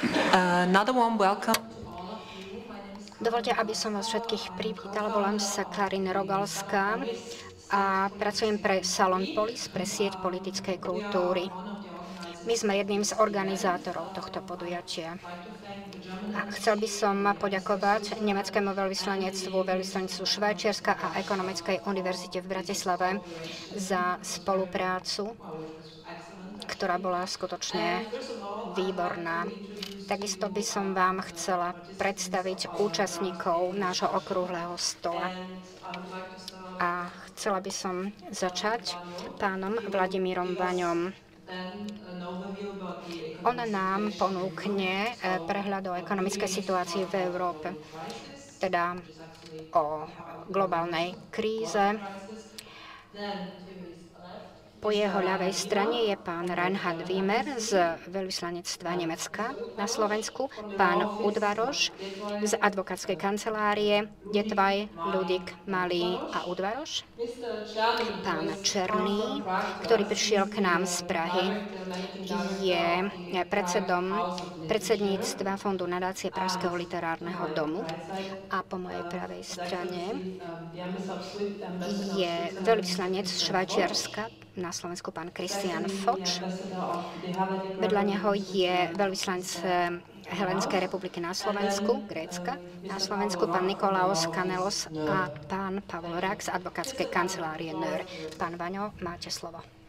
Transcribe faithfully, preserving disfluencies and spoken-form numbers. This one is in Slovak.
Another warm welcome. Dovolte, aby som vás všetkých privítala. Volám sa Karin Rogalská a pracujem pre Salon Polis, pre sieť politickej kultúry. My sme jedným z organizátorov tohto podujatia. A chcel by som poďakovať nemeckému veľvyslanectvu, veľvyslanectvu Švajčiarska a Ekonomickej univerzite v Bratislave za spoluprácu, ktorá bola skutočne výborná. Takisto by som vám chcela predstaviť účastníkov nášho okrúhleho stola. A chcela by som začať pánom Vladimírom Vaňom. On nám ponúkne prehľad o ekonomickej situácii v Európe, teda o globálnej kríze. Po jeho ľavej strane je pán Reinhard Wimmer z veľvyslanectva Nemecka na Slovensku, pán Udvaroš z advokátskej kancelárie Detvaj, Ludik, Malý a Udvaroš, pán Černý, ktorý prišiel k nám z Prahy, je predsedom predsedníctva Fondu nadácie Pražského literárneho domu a po mojej pravej strane je veľvyslanec Švajčiarska na Slovensku pán Christian Foč. Vedľa neho je veľvyslanec Helenskej republiky na Slovensku, Grécka, na Slovensku pán Nikolaos Kanelos a pán Pavol Rák z advokátskej kancelárie en er. Pán Vaňo, máte slovo.